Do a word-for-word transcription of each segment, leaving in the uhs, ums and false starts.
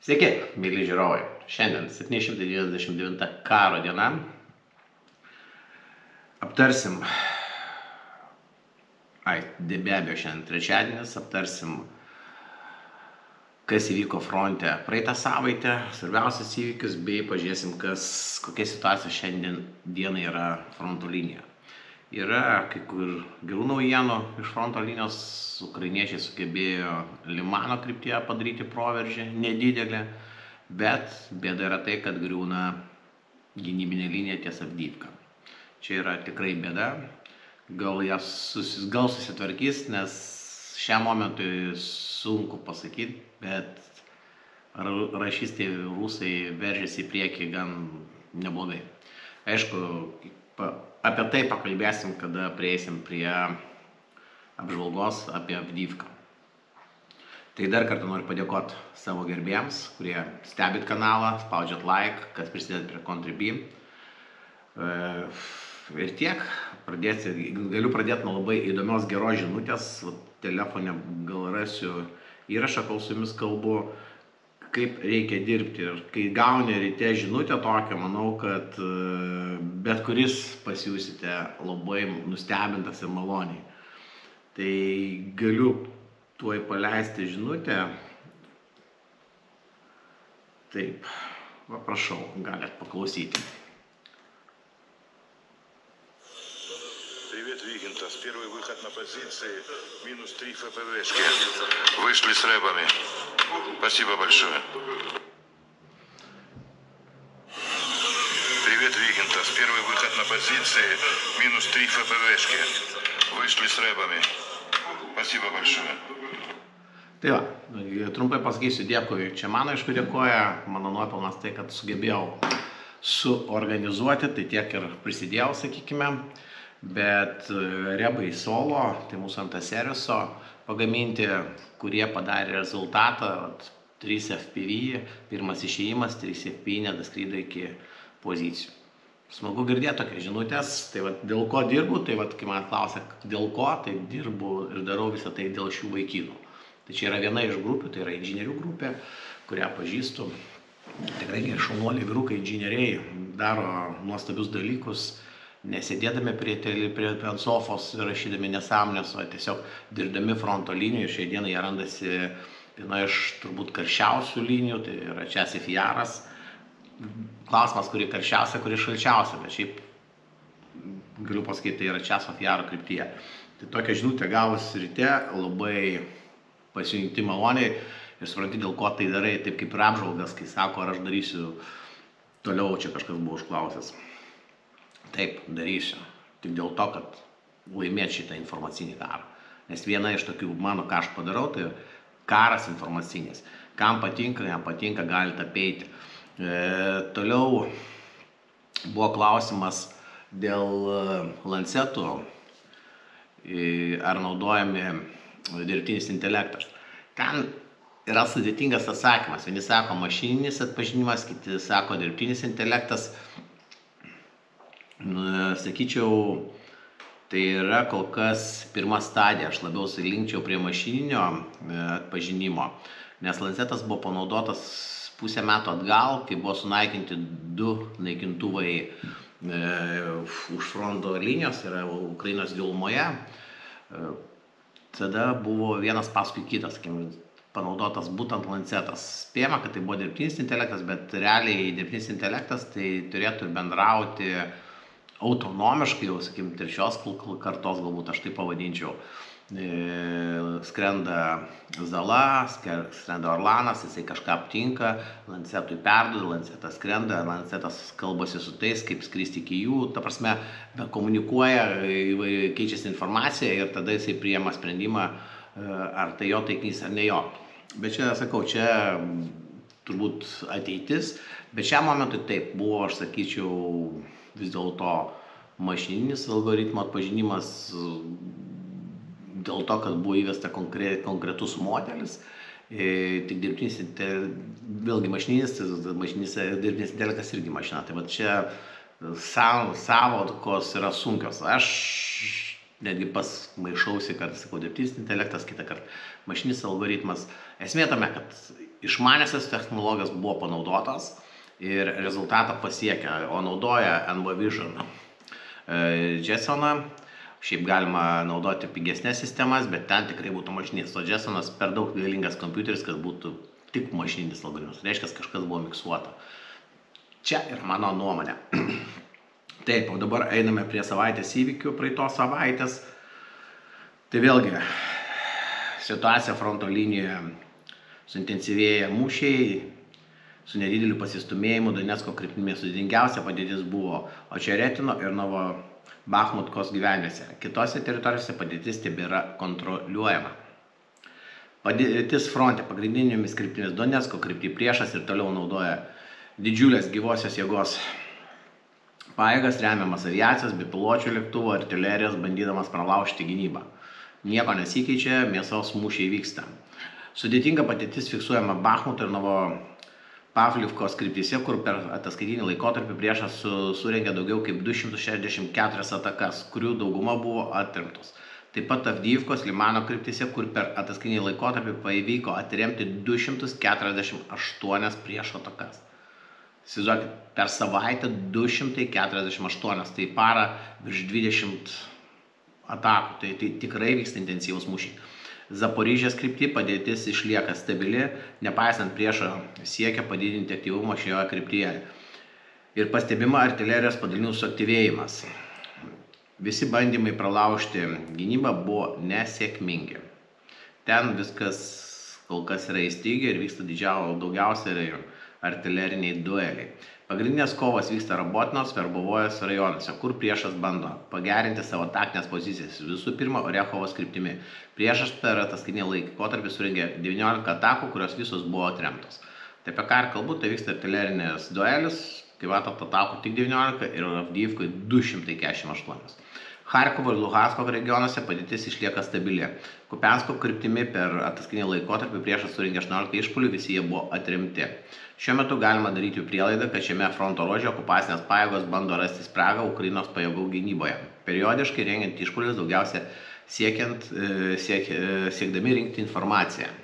Sveiki, mėly žiūrovai. Šiandien septyni šimtai devyniasdešimt devinta karo diena. Aptarsim, ai, be abejo, šiandien trečiadienis, aptarsim, kas įvyko fronte praeitą savaitę, svarbiausias įvykius, bei pažiūrėsim, kas, kokia situacija šiandien dienai yra fronto linija. Yra kai kur gerų naujienų iš fronto linijos, ukrainiečiai sugebėjo Limano kryptyje padaryti proveržį, nedidelį, bet bėda yra tai, kad griūna gynybinė linija ties Avdyivka. Čia yra tikrai bėda, gal jas susis, gal susitvarkys, nes šiam momentui sunku pasakyti, bet rašystai rusai veržėsi į priekį gan neblogai. Aišku, apie tai pakalbėsim, kada prieisim prie apžvalgos apie Avdyivką. Tai dar kartą noriu padėkoti savo gerbėjams, kurie stebit kanalą, spaudžiat like, kad prisidėt prie Contribui. Ir tiek, pradėti, galiu pradėti nuo labai įdomios geros žinutės. Telefone gal rasiu įrašą, kol su jumis kalbu, kaip reikia dirbti. Ir kai gauni ryte žinutę tokią, manau, kad bet kuris pasijusite labai nustebintas ir maloniai. Tai galiu tuoj paleisti žinutę. Taip, va, prašau, galite paklausyti. Привет, Вигентас. Первый выход на позиции. Минус три ФПВшки. Вышли с рэбами. Спасибо большое. Привет, Вигентас. Первый выход на позиции. Минус три ФПВшки. Вышли с рэбами. Спасибо большое. Tai va, trumpai pasakysiu dėkui. Čia mano aišku dėkoja, mano nuopelnas tai, kad sugebėjau suorganizuoti, tai tiek ir prisidėjau, sakykime. Bet rebai solo, tai mūsų ant seriuso pagaminti, kurie padarė rezultatą, trys F P V, pirmas išėjimas, trys F P V nedaskrydė iki pozicijų. Smagu girdėti tokias žinutės, tai vat, dėl ko dirbu, tai vat, kai man klausia, dėl ko, tai dirbu ir darau visą tai dėl šių vaikinų. Tai čia yra viena iš grupių, tai yra inžinierių grupė, kurią pažįstu. Tikrai šaunuoliai vyrukai inžinieriai daro nuostabius dalykus, nesėdėdami prie, prie ant sofos rašydami nesąmonės, o tiesiog dirbdami fronto linijų. Šiai dienai jie randasi viena iš turbūt karščiausių linijų, tai yra Česif Jaras. Klausimas, kuri karščiausia, kuri šalčiausia, bet šiaip galiu pasakyti, tai yra Česif Jaro kryptyje. Tai tokia žinutė gavus ryte, labai pasijungti maloniai ir supranti, dėl ko tai darai, taip kaip ir apžvalgas, kai sako, ar aš darysiu toliau, čia kažkas buvo užklausęs. Taip, darysiu. Tik dėl to, kad laimėti šitą informacinį karą. Nes viena iš tokių mano, ką aš padarau, tai karas informacinis. Kam patinka, jam patinka, galite apeiti. E, toliau buvo klausimas dėl lancetų, e, ar naudojami dirbtinis intelektas. Ten yra sudėtingas atsakymas. Vieni sako mašininis atpažinimas, kiti sako dirbtinis intelektas. Sakyčiau, tai yra kol kas pirma stadija, aš labiau linkčiau prie mašininio atpažinimo, nes lancetas buvo panaudotas pusę metų atgal, kai buvo sunaikinti du naikintuvai e, už fronto linijos, yra Ukrainos gilumoje. E, tada buvo vienas paskui kitas, sakykim, panaudotas būtent lancetas. Spėjama, kad tai buvo dirbtinis intelektas, bet realiai dirbtinis intelektas tai turėtų bendrauti autonomiškai, jau, sakykim, trečios kartos, galbūt aš tai pavadinčiau. E, skrenda Zala, skrenda Orlanas, jisai kažką aptinka, lancetui perduoda, lancetas skrenda, lancetas kalbasi su tais, kaip skristi iki jų, ta prasme, komunikuoja, keičiasi informacija ir tada jisai priima sprendimą, ar tai jo taikinys, ar ne jo. Bet čia, sakau, čia turbūt ateitis, bet šiam momentui taip buvo, aš sakyčiau, vis dėlto mašininis algoritmo atpažinimas dėl to, kad buvo įvesta konkre, konkretus modelis, e, tik dirbtinis, vėlgi mašininis, mašininis, dirbtinis intelektas irgi mašina. Tai va čia sav, savokos yra sunkios. Aš netgi pas maišausi, kad sakau dirbtinis intelektas, kitą kartą mašininis algoritmas. Esmė tame, kad išmanėsios technologijos buvo panaudotos ir rezultatą pasiekia, o naudoja N V Vision JSON-ą. Šiaip galima naudoti pigesnės sistemas, bet ten tikrai būtų mašininis. O JSON-as per daug galingas kompiuteris, kad būtų tik mašininis algoritmas. Reiškia, kažkas buvo miksuota. Čia ir mano nuomonė. Taip, o dabar einame prie savaitės įvykių, praeitos savaitės. Tai vėlgi, situacija fronto linijoje suintensyvėja mūšiai, su nedideliu pasistumėjimu Donecko kryptimi. Sudėtingiausia padėtis buvo Očeretino ir Novo Bachmutkos gyvenvietėse. Kitose teritorijose padėtis tebėra kontroliuojama. Padėtis fronte pagrindinėmis kryptimis Donecko kryptį priešas ir toliau naudoja didžiulės gyvosios jėgos pajėgas, remiamas aviacijos, bepiločių lėktuvų, artilerijos, bandydamas pralaužti gynybą. Nieko nesikeičia, mėsos mūšiai vyksta. Sudėtinga padėtis fiksuojama Bachmuto ir Novo Pavlivkos kryptyse, kur per ataskaitinį laikotarpį priešas su, surengė daugiau kaip du šimtus šešiasdešimt keturias atakas, kurių dauguma buvo atremtos. Taip pat Avdijivkos Limano kryptyse, kur per ataskaitinį laikotarpį pavyko atremti du šimtus keturiasdešimt aštuonias priešo atakas. Įsivaizduokit, per savaitę du šimtai keturiasdešimt aštuonias, tai parą virš dvidešimt atakų, tai, tai tikrai vyksta intensyvus mūšiai. Zaporižės krypty padėtis išlieka stabili, nepaisant priešo siekia padidinti aktyvumą šioje kryptyje. Ir pastebima artilerijos padalinių suaktyvėjimas. Visi bandymai pralaužti gynybą buvo nesėkmingi. Ten viskas kol kas yra įstrigę ir vyksta didžiausia, daugiausia artileriniai dueliai. Pagrindinės kovos vyksta Robotinos, Verbovojos rajonuose, kur priešas bando pagerinti savo taktinės pozicijas. Visų pirma, Orechovos kryptimi. Priešas per ataskaitinį laikotarpį surengė devyniolika atakų, kurios visos buvo atremtos. Tai apie ką ir kalbu, tai vyksta artilerinės duelis, kai matot atakų tik devyniolika ir Avdijivkoje du šimtai keturiasdešimt aštuoni. Charkovo ir Luhansko regionuose padėtis išlieka stabili. Kupiansko kryptimi per ataskaitinį laikotarpį priešas surengė aštuoniolika išpuolių, visi jie buvo atremti. Šiuo metu galima daryti prielaidą, kad šiame fronto ruože okupacinės pajėgos bando rasti spragą Ukrainos pajėgų gynyboje. Periodiškai rengiant išpuolius, daugiausia siekiant, siek, siekdami rinkti informaciją.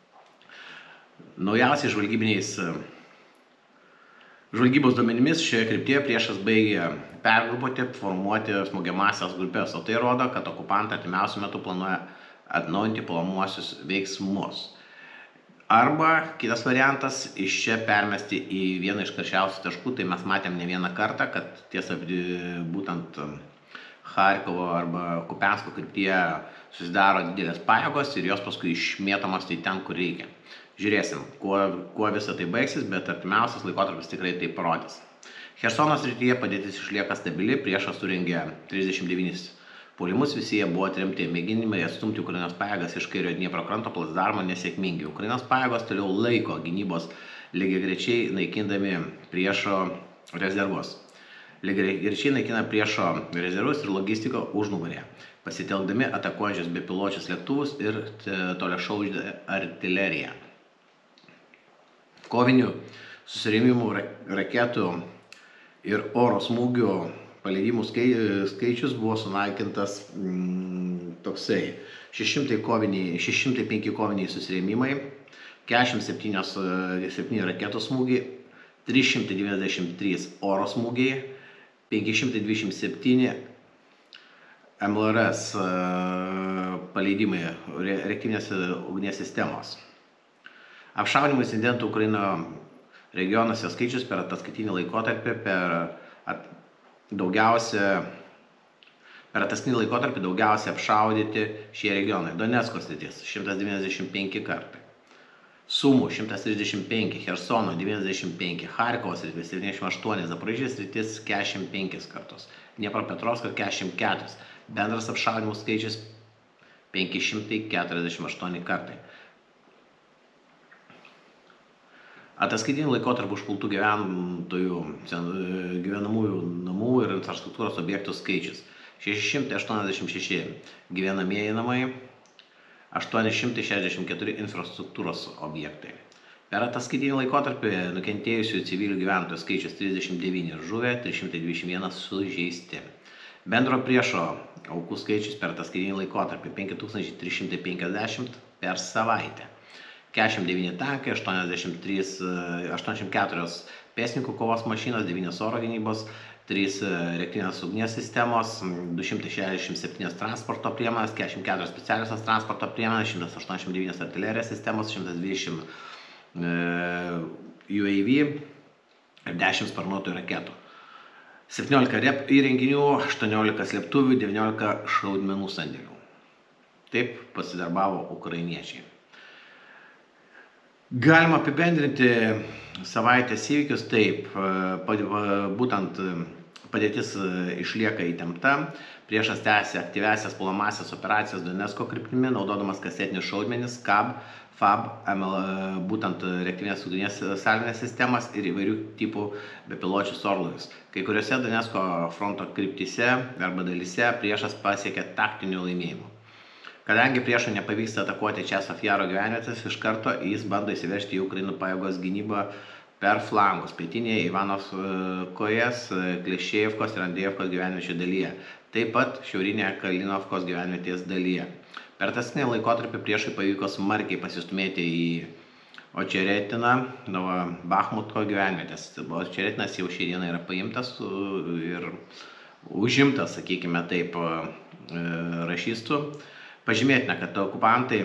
Naujausiais žvalgybiniais žvalgybos duomenimis šioje kryptyje priešas baigė pergrupuoti, formuoti smogiamąsias grupės, o tai rodo, kad okupantai artimiausiu metu planuoja atnaujinti puolamuosius veiksmus. Arba kitas variantas, iš čia permesti į vieną iš karščiausių taškų, tai mes matėm ne vieną kartą, kad tiesa būtent Charkovo arba Kupiansko kryptyje susidaro didelės pajėgos ir jos paskui išmėtomos tai ten, kur reikia. Žiūrėsim, kuo, kuo visą tai baigsis, bet artimiausias laikotarpis tikrai tai parodys. Chersono srityje padėtis išlieka stabili, priešas surengė trisdešimt devynis puolimus, visi jie buvo atremti. Mėginimai atstumti Ukrainos pajėgas iš kairio Dniepro kranto placdarmo nesėkmingi. Ukrainos pajėgos toliau laiko gynybos lygiagrečiai naikindami priešo rezervus. Lygiagrečiai naikina priešo rezervus ir logistiką užnugarėje, pasitelkdami atakuojančius bepiločius lėktuvus ir toliašaudžią artileriją. Kovinių susirėmimų raketų ir oro smūgių paleidimų skaičius buvo sunaikintas mm, toksai šeši šimtai penki koviniai susirėmimai, keturiasdešimt septyni raketų smūgiai, trys šimtai devyniasdešimt trys oro smūgiai, penki šimtai dvidešimt septyni M L R S paleidimai reaktyvinės ugnies sistemos. Apšaudymų incidentų Ukraino regionuose skaičius per ataskaitinį laikotarpį per at, daugiausia per ataskaitinį laikotarpį daugiausia apšaudyti šie regionai. Donecko sritis šimtas devyniasdešimt penki kartai, Sumų šimtas trisdešimt penki, Chersono devyniasdešimt penki, Charkovo sritis septyniasdešimt aštuoni, Zaporižės sritis keturiasdešimt penkis kartus, Dniepropetrovsko keturiasdešimt keturis. Bendras apšaudymų skaičius penki šimtai keturiasdešimt aštuoni kartai. Ataskaitinį laikotarpį užpultų gyventojų, gyvenamųjų namų ir infrastruktūros objektų skaičius šeši šimtai aštuoniasdešimt šeši gyvenamieji namai, aštuoni šimtai šešiasdešimt keturi infrastruktūros objektai. Per ataskaitinį laikotarpį nukentėjusių civilių gyventojų skaičius trisdešimt devyni žuvę, trys šimtai dvidešimt vienas sužeisti. Bendro priešo aukų skaičius per ataskaitinį laikotarpį penki tūkstančiai trys šimtai penkiasdešimt per savaitę. keturiasdešimt devyni tankai, aštuoniasdešimt trys, aštuoniasdešimt keturios pėstininkų kovos mašinos, devynios oro gynybos, trys reaktyvinės ugnies sistemos, du šimtai šešiasdešimt septynios transporto priemonės, keturiasdešimt keturios specialiosios transporto priemonės, šimtas aštuoniasdešimt devynios artilerijos sistemos, šimtas dvidešimt U A V ir dešimt sparnuotojų raketų. septyniolika rep įrenginių, aštuoniolika slėptuvių, devyniolika šaudmenų sandėlių. Taip pasidarbavo ukrainiečiai. Galima apibendrinti savaitės įvykius taip, būtent padėtis išlieka įtempta, priešas tęsia aktyviasias puolamąsias operacijas Donecko kryptimi, naudodamas kasetinius šaudmenis, K A B, F A B, M L, būtent reaktyvinės ugnies salvinės sistemas ir įvairių tipų bepiločius orlaivius. Kai kuriuose Donecko fronto kryptyse arba dalyse priešas pasiekė taktinių laimėjimų. Kadangi priešui nepavyksta atakuoti Česov Jaro gyvenvietės, iš karto jis bando įsiveržti į Ukrainų pajėgos gynybą per flangus, pietinėje Ivanovkojas, Klešėjevkos ir Andėjevkos gyvenviečių dalyje, taip pat šiaurinėje Kalinovkos gyvenvietės dalyje. Per tasnį laikotarpį priešui pavyko smarkiai pasistumėti į Očeretiną, Bachmutko gyvenvietės. Očeretinas jau šį dieną yra paimtas ir užimtas, sakykime taip, rašystų. Pažymėtina, kad okupantai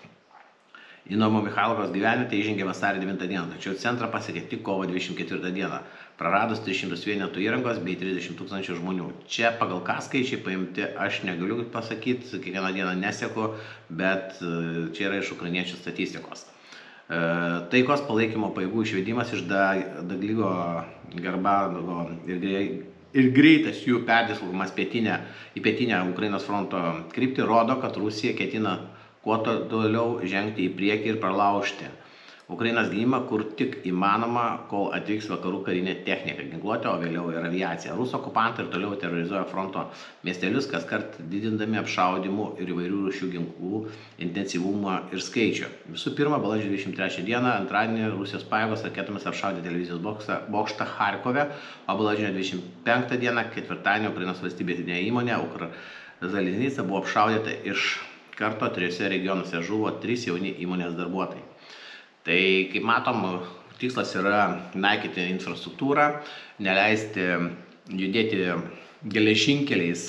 į Novo Michailovos gyvenvietę įžengė vasario devintą dieną, tačiau centrą pasiekė tik kovo dvidešimt ketvirtą dieną, praradus tris šimtus vienetų įrangos bei trisdešimt tūkstančių žmonių. Čia pagal ką skaičiai paimti, aš negaliu pasakyti, kiekvieną dieną nesieku, bet čia yra iš ukrainiečių statistikos. Taikos palaikymo pajėgų išvedimas iš Dagligo, Garbanovo ir ir greitas jų perdislokavimas pietinę, į pietinę Ukrainos fronto kryptį rodo, kad Rusija ketina kuo toliau žengti į priekį ir pralaužti Ukrainos gynimą, kur tik įmanoma, kol atvyks vakarų karinė technika, ginkluotė, o vėliau ir aviacija. Rusų okupantai ir toliau terrorizuoja fronto miestelius, kaskart didindami apšaudimų ir įvairių rūšių ginklų intensyvumą ir skaičių. Visų pirma, balandžio dvidešimt trečią dieną, antradienį Rusijos pajėgos raketomis apšaudė televizijos bokštą Charkove, o balandžio dvidešimt penktą dieną, ketvirtadienį, Ukrainos valstybinė įmonė Ukrzaliznytsia buvo apšaudyta iš karto trijose regionuose, žuvo trys jauni įmonės darbuotojai. Tai, kaip matom, tikslas yra naikyti infrastruktūrą, neleisti judėti geležinkeliais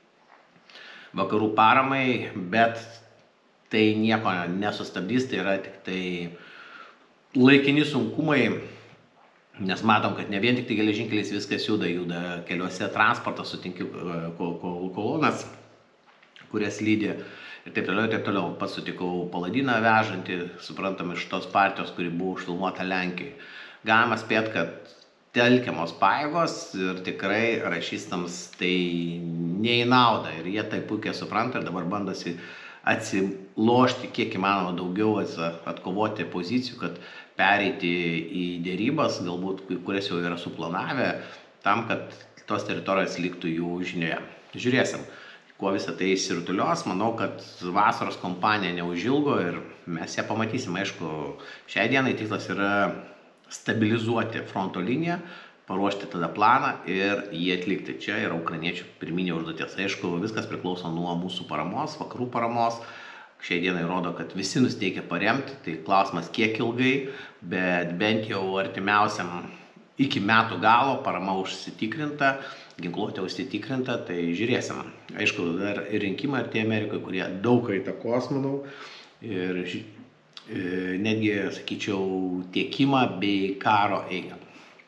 vakarų paramai, bet tai nieko nesustabdys, tai yra tik tai laikini sunkumai, nes matom, kad ne vien tik tai geležinkeliais viskas juda, juda keliuose transportas, sutinkiu kolonas, kurias lydi. Ir taip toliau, ir taip toliau. Pats sutikau Paladiną vežantį, suprantam, iš tos partijos, kuri buvo užfilmuota Lenkijoje. Galima spėti, kad telkiamos pajėgos ir tikrai rašystams tai ne į naudą. Ir jie tai puikiai supranta ir dabar bandosi atsilošti kiek įmanoma daugiau, atkovoti pozicijų, kad pereiti į dėrybas, galbūt kurias jau yra suplanavę, tam, kad tos teritorijos liktų jų žinioje. Žiūrėsim, kuo visą tai išsirutulios. Manau, kad vasaros kompanija neužilgo ir mes ją pamatysim. Aišku, šiai dienai tikslas yra stabilizuoti fronto liniją, paruošti tada planą ir jį atlikti. Čia yra ukrainiečių pirminė užduotis. Aišku, viskas priklauso nuo mūsų paramos, vakarų paramos. Šiai dienai rodo, kad visi nusiteikia paremti. Tai klausimas kiek ilgai, bet bent jau artimiausiam iki metų galo parama užsitikrinta, ginkluotė užsitikrinta, tai žiūrėsim. Aišku, dar ir rinkimai artėja Amerikoje, kurie daug įtakos, manau, ir netgi, sakyčiau, tiekimą bei karo eigą.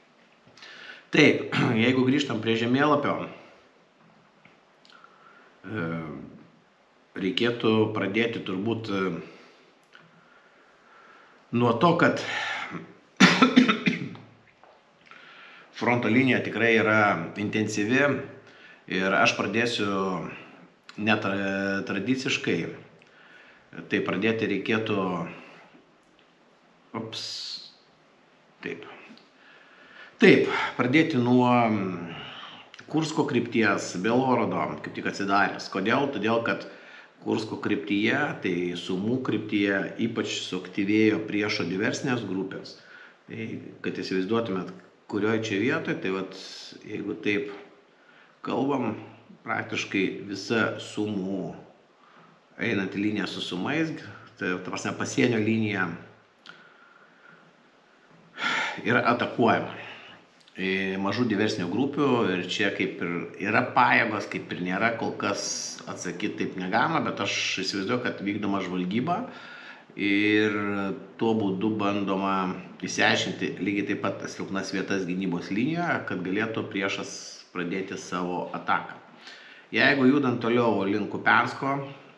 Taip, jeigu grįžtam prie žemėlapio, reikėtų pradėti turbūt nuo to, kad fronto linija tikrai yra intensyvi ir aš pradėsiu netradiciškai. Tai pradėti reikėtų ups, taip. Taip, pradėti nuo Kursko krypties, Belgorodo, kaip tik atsidaręs. Kodėl? Todėl, kad Kursko kryptyje, tai Sumų kryptyje ypač suaktyvėjo priešo diversinės grupės. Tai, kad įsivaizduotumėt, kurioje čia vietoje, tai vat, jeigu taip kalbam, praktiškai visa Sumų einanti linija su Sumais, tai ta prasme pasienio linija yra atakuojama mažų diversinių grupių ir čia kaip ir yra pajėgos, kaip ir nėra, kol kas atsakyti taip negalima, bet aš įsivaizduoju, kad vykdoma žvalgyba ir tuo būdu bandoma išsiaiškinti lygiai taip pat silpnas vietas gynybos linijoje, kad galėtų priešas pradėti savo ataką. Jeigu judant toliau link Kupiansko,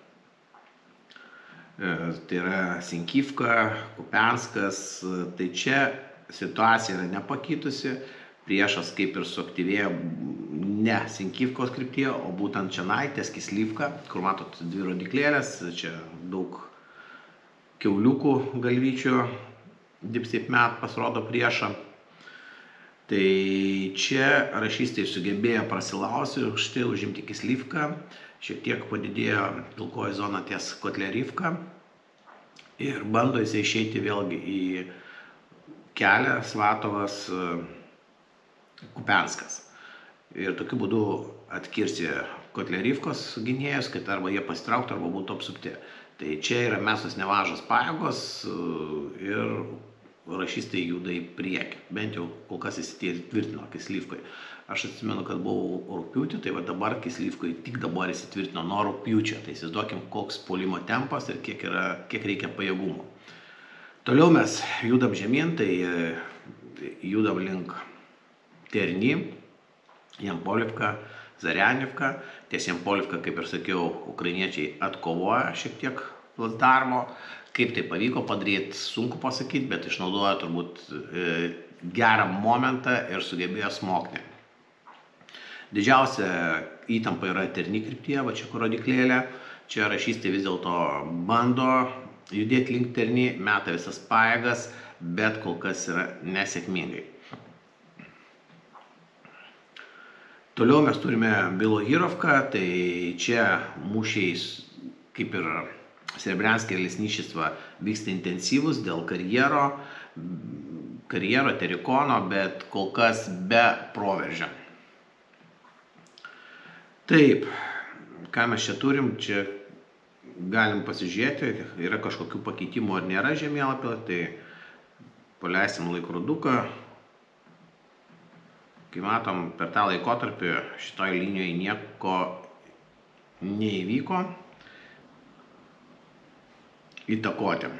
tai yra Sinkivka, Kupianskas, tai čia situacija yra nepakitusi. Priešas kaip ir suaktyvėjo ne Sinkivkos kryptyje, o būtent čionai ties Kislyvka, kur matot dvi rodiklėlės, čia daug kiauliukų galvyčių dipsipmet pasirodo priešą. Tai čia rašystai sugebėjo prasilausti, štai užimti Kislyvką, šiek tiek padidėjo pilkoji zona ties Kotlerivka ir bando jisai išeiti vėlgi į kelią Svatovas Kupianskas. Ir tokiu būdu atkirsti Kotlerivkos gynėjus, kad arba jie pasitrauktų, arba būtų apsupti. Tai čia yra mestos nemažos pajėgos ir rašystai juda į priekį. Bent jau kol kas įsitvirtino Kislyvkoje. Aš atsimenu, kad buvau rugpjūtį, tai va dabar Kislyvkoje tik dabar įsitvirtino nuo rugpjūčio. Tai įsivaizduokim, koks puolimo tempas ir kiek, yra, kiek reikia pajėgumo. Toliau mes judam žemyn, tai judam link Terni, Jampolivka, Zarianivka. Ties Jampolivka, kaip ir sakiau, ukrainiečiai atkovoja šiek tiek placdarmo. Kaip tai pavyko padaryti, sunku pasakyti, bet išnaudoja turbūt gerą momentą ir sugebėjo smogti. Didžiausia įtampa yra Terni kryptyje, va čia kur rodiklėlė. Čia rašystai vis dėlto bando judėti link Terni, meta visas pajėgas, bet kol kas yra nesėkmingai. Toliau mes turime Bilohirovką, tai čia mūšiais kaip ir Serebrianske ir Lesničistva vyksta intensyvus dėl karjero, karjero Terikono, bet kol kas be proveržio. Taip, ką mes čia turim, čia galim pasižiūrėti, yra kažkokių pakeitimų ar nėra žemėlapio, tai paleisim laikroduką. Kai matom, per tą laikotarpį šitoj linijoje nieko neįvyko įtakoti.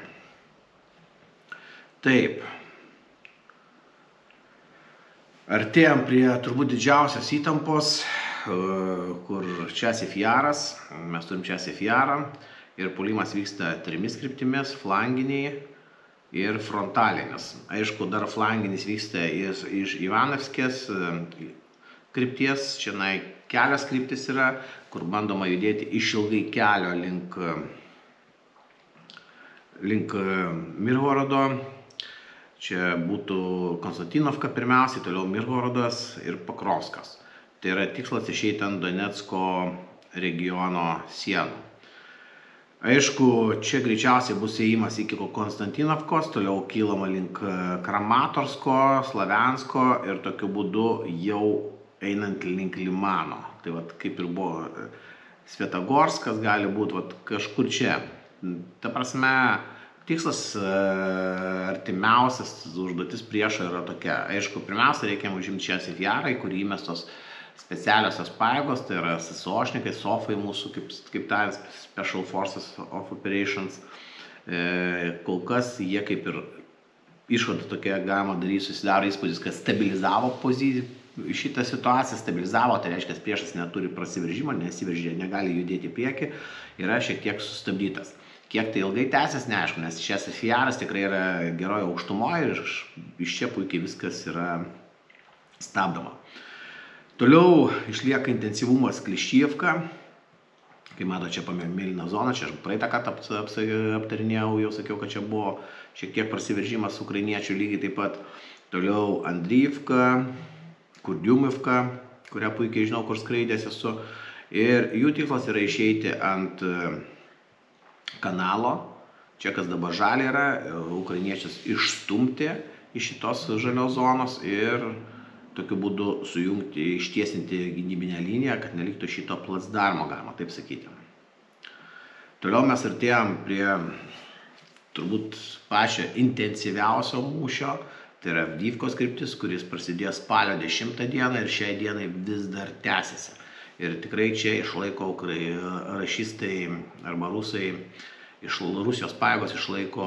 Taip. Artėjom prie turbūt didžiausios įtampos, kur Časiv Jaras, mes turim Časiv Jarą ir puolimas vyksta trimis kryptimis, flanginiai ir frontalinis. Aišku, dar flanginis vyksta iš, iš Ivanovskės krypties, čia kelios kryptis yra, kur bandoma judėti iš ilgai kelio link, link Mirgorodo. Čia būtų Konstantinovka pirmiausiai, toliau Mirgorodas ir Pokrovskas. Tai yra tikslas išeiti ant Donecko regiono sienų. Aišku, čia greičiausiai bus ėjimas iki Konstantinovkos, toliau kylama link Kramatorsko, Slaviansko ir tokiu būdu jau einant link Limano. Tai vat, kaip ir buvo Svetogorskas, gali būti vat, kažkur čia. Ta prasme, tikslas artimiausias užduotis priešo yra tokia. Aišku, pirmiausia, reikia užimti Časiv Jarą, į kurį įmestos specialiosios pajėgos, tai yra SSOšnikai, SOFai mūsų, kaip, kaip tariant, Special Forces of Operations. E, kol kas jie kaip ir išvada tokia galima daryti, susidaro įspūdis, kad stabilizavo poziciją, šitą situaciją stabilizavo, tai reiškia, priešas neturi prasiveržimo, nesiveržė, negali judėti į priekį, yra šiek tiek sustabdytas. Kiek tai ilgai tęsis, neaišku, nes Časiv Jaras tikrai yra geroje aukštumoje ir iš čia puikiai viskas yra stabdoma. Toliau išlieka intensyvumas Kliščievka. Kai mato, čia mėlyna zona, čia aš praeitą kartą aptarinėjau, jau sakiau, kad čia buvo šiek tiek prasiveržimas ukrainiečių lygiai taip pat. Toliau Andriivka, Kurdiumivka, kurią puikiai žinau, kur skraidęs esu. Ir jų tikslas yra išeiti ant kanalo. Čia kas dabar žalia yra, ukrainiečius išstumti iš šitos žalios zonos ir tokiu būdu sujungti, ištiesinti gynybinę liniją, kad neliktų šito placdarmo, galima taip sakyti. Toliau mes artėjom prie turbūt pačio intensyviausio mūšio, Tai yra Avdyivkos kryptis, kuris prasidėjo spalio dešimtą dieną ir šiai dienai vis dar tęsiasi. Ir tikrai čia išlaiko rašistai arba rusai, iš Rusijos pajėgos išlaiko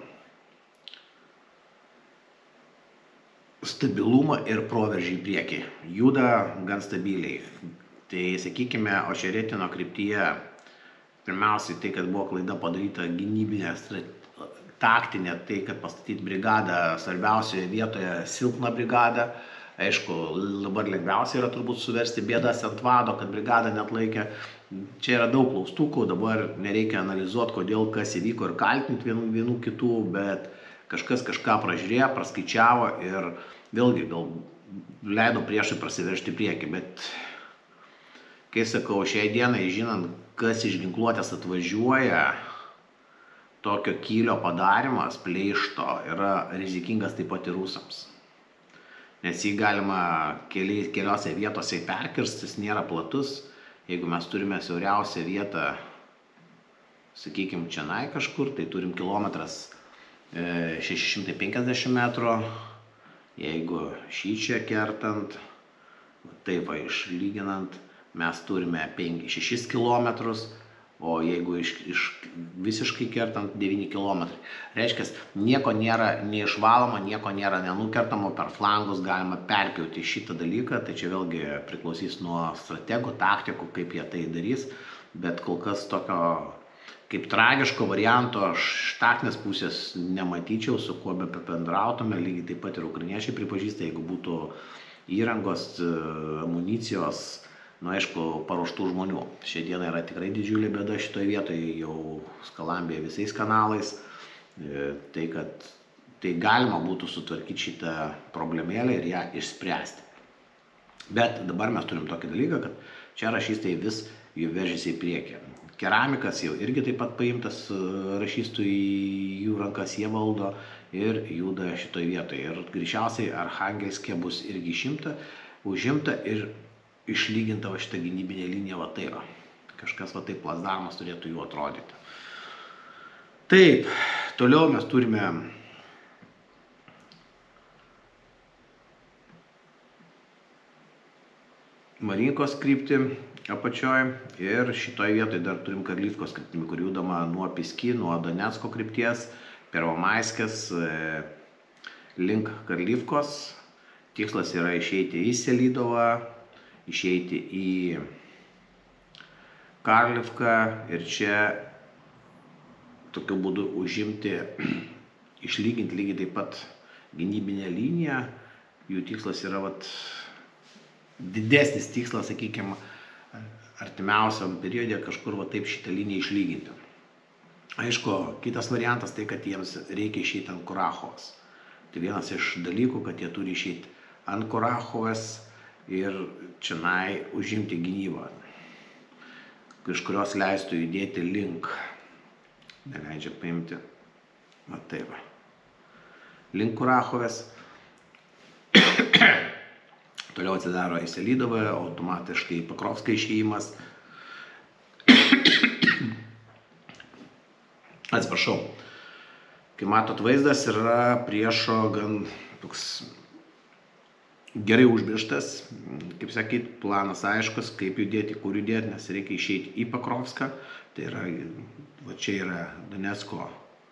stabilumą ir proveržį į priekį. Juda gan stabiliai. Tai, sakykime, Ošeretino kryptyje pirmiausiai tai, kad buvo klaida padaryta gynybinė taktinė, tai, kad pastatyti brigadą svarbiausioje vietoje silpną brigadą. Aišku, dabar lengviausia yra turbūt suversti bėdas ant vado, kad brigada net laikė. Čia yra daug klaustukų, dabar nereikia analizuoti, kodėl kas įvyko ir kaltinti vienų, vienų kitų, bet kažkas kažką pražiūrėjo, praskaičiavo ir vėlgi gal leido priešai prasiveržti priekį. Bet, kai sakau, šiai dienai, žinant, kas iš ginkluotės atvažiuoja, tokio kylio padarimas, pleišto, yra rizikingas taip pat ir rusams. Nes jį galima keli, keliose vietose perkirstis, nėra platus. Jeigu mes turime siauriausią vietą, sakykime, čionai kažkur, tai turim kilometras e, šeši šimtai penkiasdešimt metrų. Jeigu šį čia kertant, taip va išlyginant, mes turime penki šešis kilometrus. O jeigu iš, iš visiškai kertant devyni kilometrai. Reiškia, nieko nėra neišvaloma, nieko nėra nenukertamo, per flangus galima perpjauti šitą dalyką, tai čia vėlgi priklausys nuo strategų, taktikų, kaip jie tai darys, bet kol kas tokio kaip tragiško varianto aš iš taktinės pusės nematyčiau, su kuo be bendrautume, lygiai taip pat ir ukrainiečiai pripažįsta, jeigu būtų įrangos, amunicijos, nu, aišku, paruoštų žmonių. Šią dieną yra tikrai didžiulė bėda šitoje vietoje, jau skalambėje visais kanalais. Tai, kad tai galima būtų sutvarkyti šitą problemėlę ir ją išspręsti. Bet dabar mes turim tokį dalyką, kad čia rašystai vis jų veržėsi į priekį. Keramikas jau irgi taip pat paimtas rašystų į jų rankas, jie valdo ir juda šitoje vietoje. Ir greičiausiai Archangelske bus irgi šimta, užimta ir išlyginta va šitą gynybinę liniją, va tai yra. Kažkas va taip plazdarmas turėtų jų atrodyti. Taip, toliau mes turime Marinkos kryptį apačioj ir šitoje vietoje dar turim Karlyvkos kryptimi, kur judama nuo Piski, nuo Donecko krypties, Pervomaiskės link Karlyvkos. Tikslas yra išeiti į Selydovą, išeiti į Karlyvką ir čia tokiu būdu užimti, išlyginti lygiai taip pat gynybinę liniją. Jų tikslas yra vat, didesnis tikslas, sakykime, artimiausiam periode kažkur va taip šitą liniją išlyginti. Aišku, kitas variantas tai, kad jiems reikia išeiti ant Kurachovos. Tai vienas iš dalykų, kad jie turi išeiti ant Kurachovos ir čionai užimti gynybą, iš kurios leistų judėti link, neleidžia paimti, va taip, link Kurachovės. Toliau atsidaro į Selydovą, automatiškai į Pokrovską išėjimas. Atsiprašau, kai matot vaizdas yra priešo gan toks gerai užbrištas, kaip sakyt, planas aiškus, kaip judėti, kur judėti, nes reikia išeiti į Pokrovską. Tai yra, va čia yra Donecko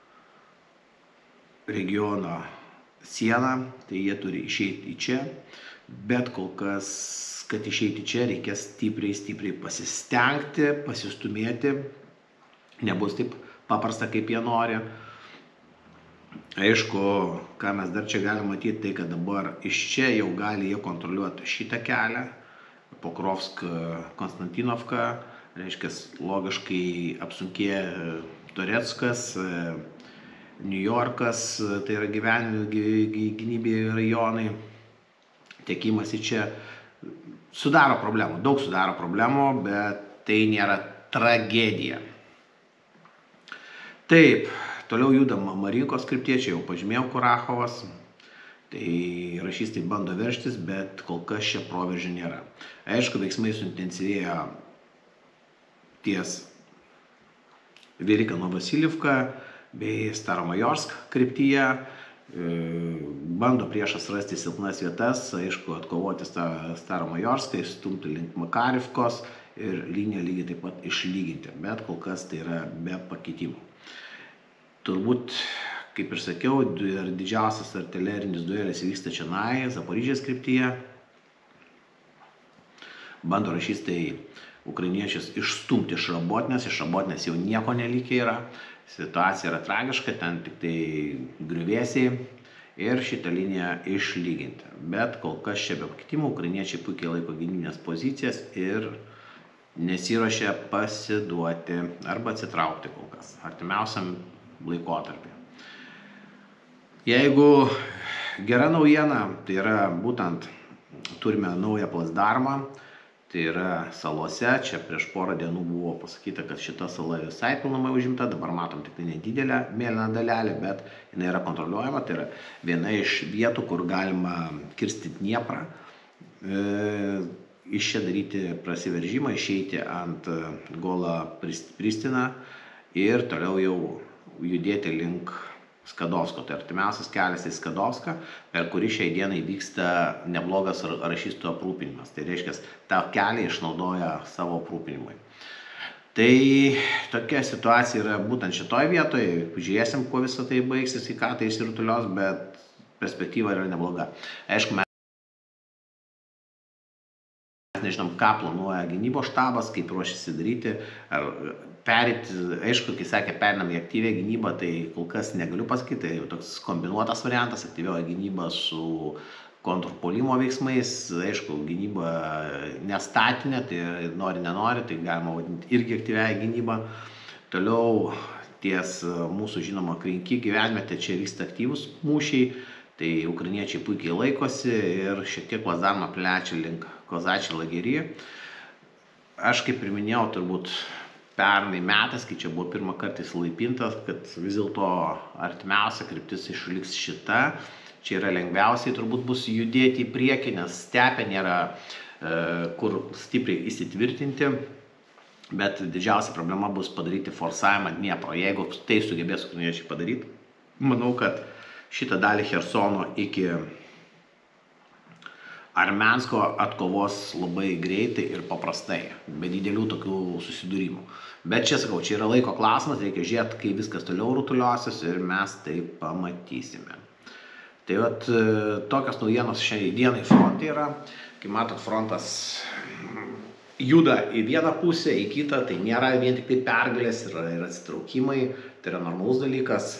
regiono siena, tai jie turi išeiti į čia, bet kol kas, kad išeiti čia, reikės stipriai, stipriai pasistengti, pasistumėti, nebus taip paprasta, kaip jie nori. Aišku, ką mes dar čia galime matyti, tai kad dabar iš čia jau gali jie kontroliuoti šitą kelią, Pokrovsk, Konstantinovka, reiškia, logiškai apsunkėja Toreckas, New Yorkas, tai yra gynybiniai rajonai, tekimas į čia sudaro problemų, daug sudaro problemų, bet tai nėra tragedija. Taip, toliau judama Marinkos kryptie, čia jau pažymėjau Kurachovas, tai rašystai bando veržtis, bet kol kas čia proveržio nėra. Aišku, veiksmai suintensyvėjo ties Velika Novosiliivka bei Staromajorsk kryptyje bando priešas rasti silpnas vietas, aišku, atkovoti Staromajorską, stumti link Makarivkos ir liniją lygiai taip pat išlyginti, bet kol kas tai yra be pakeitimų. Turbūt, kaip ir sakiau, didžiausias artilerinis duelis vyksta čionai, Zaporižės kryptyje. Bando rašystai ukrainiečius išstumti iš Rabotnės, iš Rabotnės jau nieko nelikė yra. Situacija yra tragiška, ten tik tai griuvėsiai ir šitą liniją išlyginti. Bet kol kas čia be pakeitimų, ukrainiečiai puikiai laiko gynybinės pozicijas ir nesiruošia pasiduoti arba atsitraukti kol kas artimiausiam laikotarpį. Jeigu gera naujiena, tai yra būtent turime naują plasdarmą, tai yra salose, čia prieš porą dienų buvo pasakyta, kad šita sala visai pilnamai užimta, dabar matom tik tai nedidelę mėlyną dalelę, bet jinai yra kontroliuojama, tai yra viena iš vietų, kur galima kirsti Dnieprą, e, iš čia daryti prasiveržimą, išeiti ant Gola Pristiną ir toliau jau judėti link Skadovsko, tai artimiausias kelias į Skadovską, per kurį šiai dienai vyksta neblogas rašystų aprūpinimas. Tai reiškia, tą kelią išnaudoja savo aprūpinimui. Tai tokia situacija yra būtent šitoj vietoje. Žiūrėsim, kuo visą tai baigsis, į ką tai išsirutulios, bet perspektyva yra nebloga. Aišku, mes nežinom, ką planuoja gynybos štabas, kaip ruošiasi daryti, ar perėti, aišku, kai sakė, perinam į aktyvią gynybą, tai kol kas negaliu pasakyti, tai jau toks kombinuotas variantas, aktyvioji gynyba su kontrpuolimo veiksmais, aišku, gynyba nestatinė, tai nori, nenori, tai galima vadinti irgi aktyviąją gynybą. Toliau ties mūsų žinoma Krinki gyvenvietė, čia vyksta aktyvus mūšiai, tai ukrainiečiai puikiai laikosi ir šiek tiek plasdarmą plečia link Kozačių lagery. Aš kaip ir minėjau, turbūt pernai metais, kai čia buvo pirmą kartą įsilaipintas, kad vis dėlto artimiausia kryptis išliks šita. Čia yra lengviausiai turbūt bus judėti į priekį, nes stepė nėra e, kur stipriai įsitvirtinti. Bet didžiausia problema bus padaryti forsavimą Dniepro. Jeigu tai sugebės ukrainiečiai padaryti, manau, kad šitą dalį Chersono iki Armensko atkovos labai greitai ir paprastai, be didelių tokių susidūrimų. Bet čia, sakau, čia yra laiko klausimas, reikia žiūrėti, kai viskas toliau rutuliosios ir mes tai pamatysime. Tai vat, tokios naujienos šiai dienai fronte yra. Kai matot, frontas juda į vieną pusę, į kitą, tai nėra vien tik tai pergalės, yra ir atsitraukimai, tai yra normalus dalykas.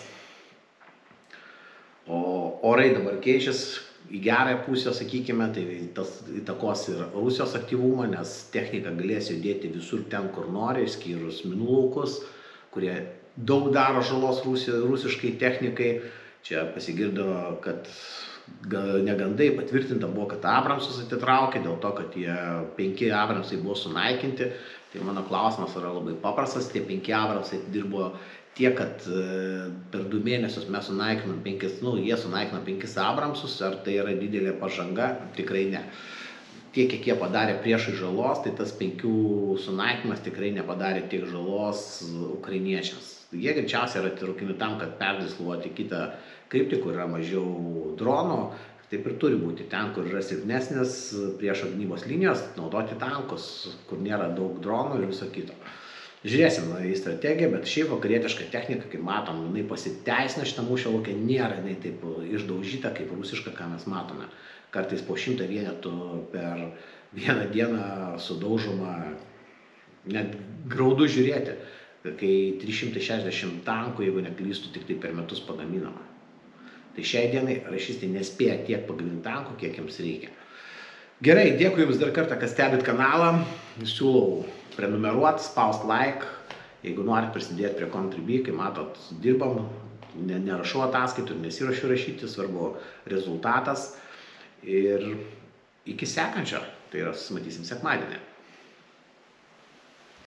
O orai dabar keičias į gerąją pusę, sakykime, tai tas įtakos ir Rusijos aktyvumą, nes technika galės judėti visur ten, kur nori, išskyrus minų laukus, kurie daug daro žalos rusiškai technikai. Čia pasigirdo, kad negandai patvirtinta buvo, kad Abramsus atitraukė, dėl to, kad tie penki Abramsai buvo sunaikinti. Tai mano klausimas yra labai paprastas, tie penki Abramsai dirbo tiek, kad per du mėnesius mes sunaikinom penkis, nu, jie sunaikino penkis Abramsus, ar tai yra didelė pažanga? Tikrai ne. Tiek, kiek jie padarė priešai žalos, tai tas penkių sunaikimas tikrai nepadarė tiek žalos ukrainiečiams. Jie greičiausiai yra atitraukimi tam, kad perdislovuoti kitą kryptį, kur yra mažiau dronų. Taip ir turi būti ten, kur yra silpnesnės priešo gynybos linijos, naudoti tankus, kur nėra daug dronų ir viso kito. Žiūrėsim į strategiją, bet šiaip vakarietiška technika, kaip matom, jinai pasiteisina šitą mūšio laukę, nėra jinai taip išdaužyta kaip rusiška, ką mes matome. Kartais po šimtą vienetų per vieną dieną sudaužoma, net graudu žiūrėti, kai trys šimtai šešiasdešimt tankų, jeigu neklystu, tik tai per metus pagaminama. Tai šiai dienai rašystai nespėja tiek pagaminti tankų, kiek jiems reikia. Gerai, dėkui Jums dar kartą, kad stebit kanalą. Siūlau prenumeruoti, spaust like, jeigu norit prisidėti prie Contribui, kai matot, dirbam, nerašau ataskaitų, nesiruošiu rašyti, svarbu rezultatas. Ir iki sekančio, tai yra, susimatysim sekmadienį.